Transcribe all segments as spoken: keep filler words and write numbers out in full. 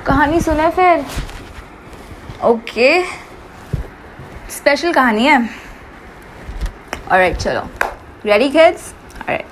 कहानी सुने फिर। ओके, स्पेशल कहानी है। ऑलराइट, चलो, रेडी किड्स? ऑलराइट।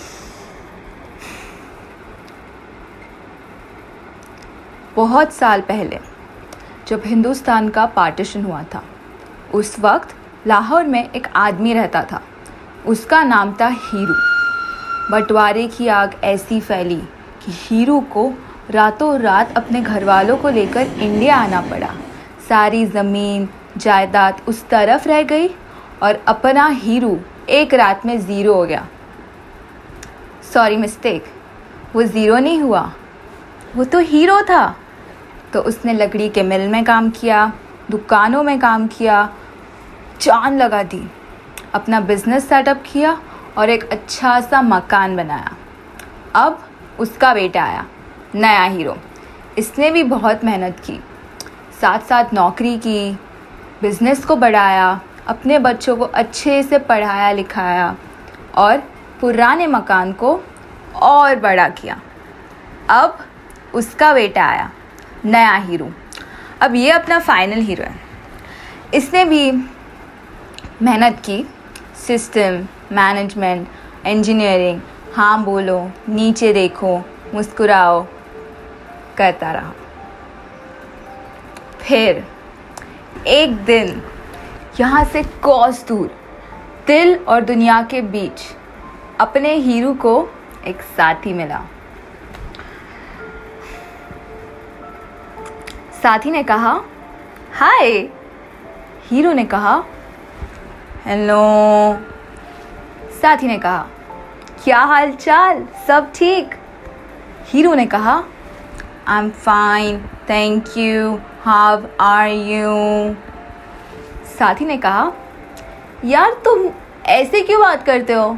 बहुत साल पहले जब हिंदुस्तान का पार्टीशन हुआ था, उस वक्त लाहौर में एक आदमी रहता था। उसका नाम था हीरू। बंटवारे की आग ऐसी फैली कि हीरू को रातों रात अपने घर वालों को लेकर इंडिया आना पड़ा। सारी ज़मीन जायदाद उस तरफ रह गई और अपना हीरू एक रात में ज़ीरो हो गया। सॉरी, मिस्टेक, वो ज़ीरो नहीं हुआ, वो तो हीरो था। तो उसने लकड़ी के मिल में काम किया, दुकानों में काम किया, जान लगा दी, अपना बिजनेस सेटअप किया और एक अच्छा सा मकान बनाया। अब उसका बेटा आया, नया हीरो। इसने भी बहुत मेहनत की, साथ साथ नौकरी की, बिजनेस को बढ़ाया, अपने बच्चों को अच्छे से पढ़ाया लिखाया और पुराने मकान को और बड़ा किया। अब उसका बेटा आया, नया हीरो। अब ये अपना फाइनल हीरो है। इसने भी मेहनत की, सिस्टम, मैनेजमेंट, इंजीनियरिंग, हाँ बोलो, नीचे देखो, मुस्कुराओ करता रहा। फिर एक दिन यहाँ से कोस दूर, दिल और दुनिया के बीच, अपने हीरो को एक साथी मिला। साथी ने कहा, हाय। हीरो ने कहा, हेलो। साथी ने कहा, क्या हाल चाल, सब ठीक? हीरो ने कहा, I am fine, thank you, how are you? साथी ने कहा, यार तुम ऐसे क्यों बात करते हो?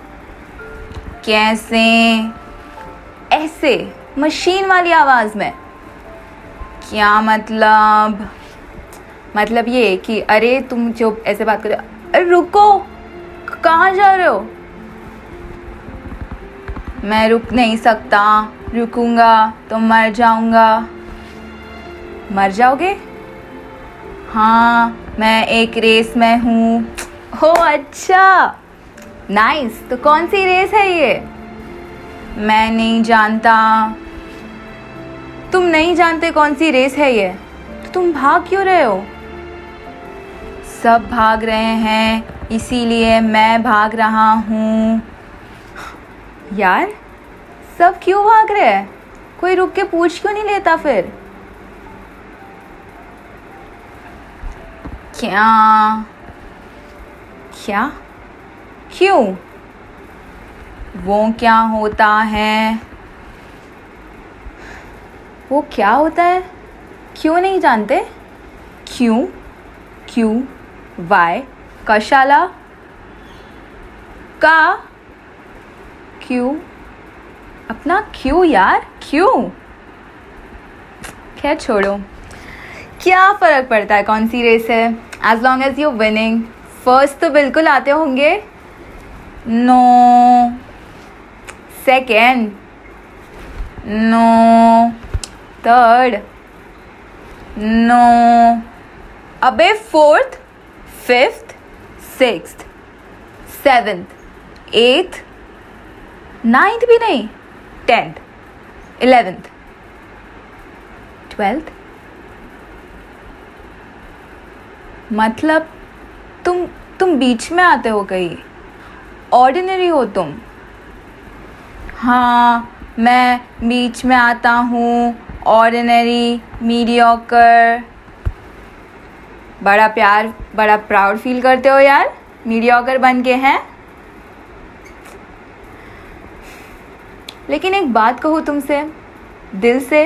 कैसे? ऐसे, मशीन वाली आवाज़ में। क्या मतलब? मतलब ये कि अरे तुम जो ऐसे बात कर रहे हो, अरे रुको, कहाँ जा रहे हो? मैं रुक नहीं सकता, रुकूंगा तो मर जाऊंगा। मर जाओगे? हाँ, मैं एक रेस में हूँ। हो अच्छा, नाइस। तो कौन सी रेस है ये? मैं नहीं जानता। तुम नहीं जानते कौन सी रेस है ये, तो तुम भाग क्यों रहे हो? सब भाग रहे हैं, इसीलिए मैं भाग रहा हूँ। यार, सब क्यों भाग रहे हैं? कोई रुक के पूछ क्यों नहीं लेता फिर? क्या क्या क्यों? वो क्या होता है? वो क्या होता है? क्यों नहीं जानते? क्यों क्यों वाई कशाला का क्यों? अपना क्यों यार, क्यों? खैर छोड़ो, क्या फ़र्क पड़ता है कौन सी रेस है, as long as you winning. First तो बिल्कुल आते होंगे? No. Second? No. Third? No. अबे fourth, fifth, sixth, seventh, eighth, ninth भी नहीं, टेंथ, इलेवेंथ, ट्वेल्थ। मतलब तुम तुम बीच में आते हो कहीं, ऑर्डिनरी हो तुम। हाँ, मैं बीच में आता हूँ, ऑर्डिनरी, मीडियोकर। बड़ा प्यार बड़ा प्राउड फील करते हो यार, मीडियोकर बन के हैं। लेकिन एक बात कहूँ तुमसे, दिल से,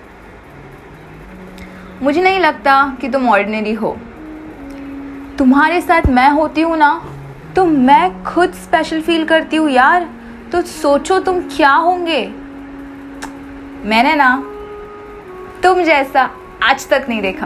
मुझे नहीं लगता कि तुम ऑर्डिनरी हो। तुम्हारे साथ मैं होती हूँ ना, तो मैं खुद स्पेशल फील करती हूँ यार। तो सोचो तुम क्या होंगे। मैंने ना तुम जैसा आज तक नहीं देखा।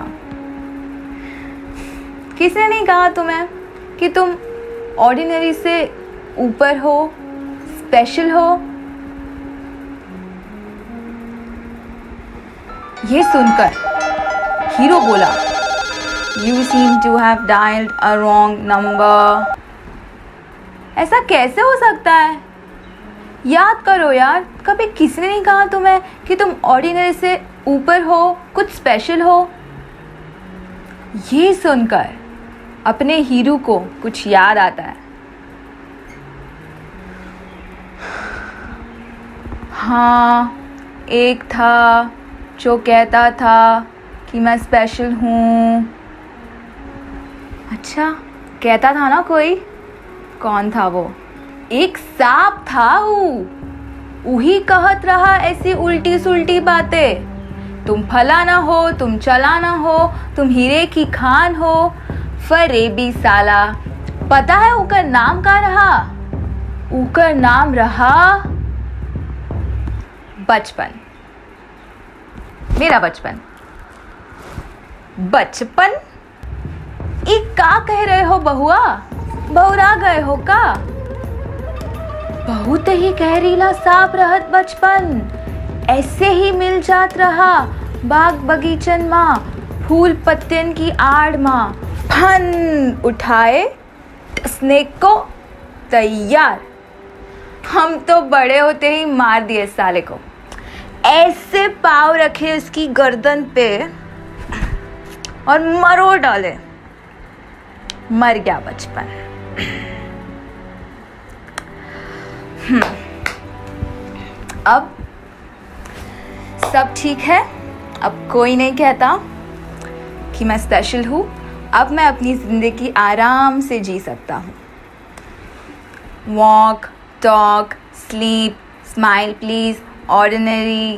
किसने नहीं कहा तुम्हें कि तुम ऑर्डिनरी से ऊपर हो, स्पेशल हो? ये सुनकर हीरो बोला, you seem to have dialled a wrong number. ऐसा कैसे हो सकता है? याद करो यार, कभी किसी ने नहीं कहा तुम्हें कि तुम ऑर्डिनरी से ऊपर हो, कुछ स्पेशल हो। ये सुनकर अपने हीरो को कुछ याद आता है। हाँ, एक था जो कहता था कि मैं स्पेशल हूँ। अच्छा, कहता था ना कोई? कौन था वो? एक सांप था। वही कहत रहा ऐसी उल्टी सुल्टी बातें। तुम फला ना हो, तुम चला ना हो, तुम हीरे की खान हो, फरेबी साला। पता है उकर नाम का रहा? उकर नाम रहा बचपन। मेरा बचपन। बचपन? एक का कह रहे हो बहुआ? बहुरा गए हो का? बहुत ही गहरीला सांप रहत बचपन। ऐसे ही मिल जात रहा बाग बगीचन माँ, फूल पत्तियन की आड़ माँ। फन उठाए स्नेक को तैयार। हम तो बड़े होते ही मार दिए साले को। ऐसे पाँव रखे उसकी गर्दन पे और मरोड़ डाले। मर गया बचपन। अब सब ठीक है। अब कोई नहीं कहता कि मैं स्पेशल हूँ। अब मैं अपनी ज़िंदगी आराम से जी सकता हूँ। Walk, talk, sleep, smile please, ordinary.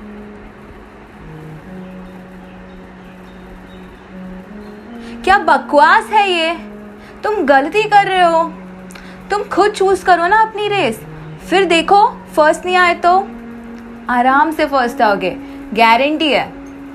क्या बकवास है ये? तुम गलती कर रहे हो। तुम खुद चूज करो ना अपनी रेस। फिर देखो फर्स्ट नहीं आए तो आराम से फर्स्ट आओगे, गारंटी है।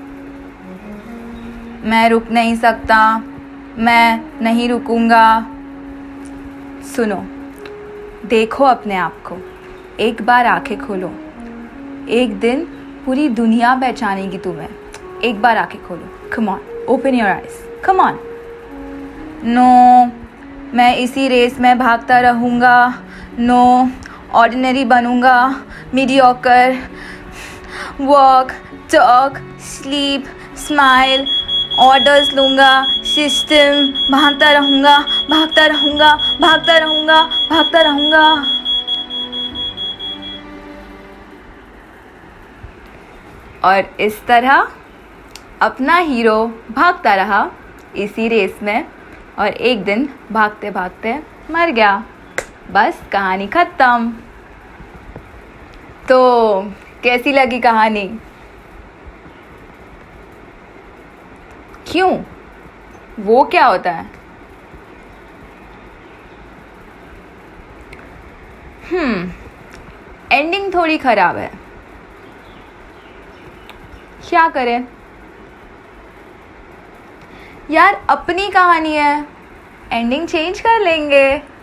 मैं रुक नहीं सकता, मैं नहीं रुकूंगा। सुनो, देखो अपने आप को। एक बार आंखें खोलो। एक दिन पूरी दुनिया पहचानेगी तुम्हें। एक बार आंखें खोलो। Come on, open your eyes, come on. No, मैं इसी रेस में भागता रहूँगा। नो, ऑर्डिनरी बनूँगा, mediocre. Walk, talk, sleep, smile, orders लूँगा, सिस्टम। भागता रहूँगा, भागता रहूँगा, भागता रहूँगा, भागता रहूँगा। और इस तरह अपना हीरो भागता रहा इसी रेस में और एक दिन भागते भागते मर गया। बस कहानी ख़त्म। तो कैसी लगी कहानी? क्यों? वो क्या होता है? हम्म एंडिंग थोड़ी ख़राब है। क्या करें यार, अपनी कहानी है, एंडिंग चेंज कर लेंगे।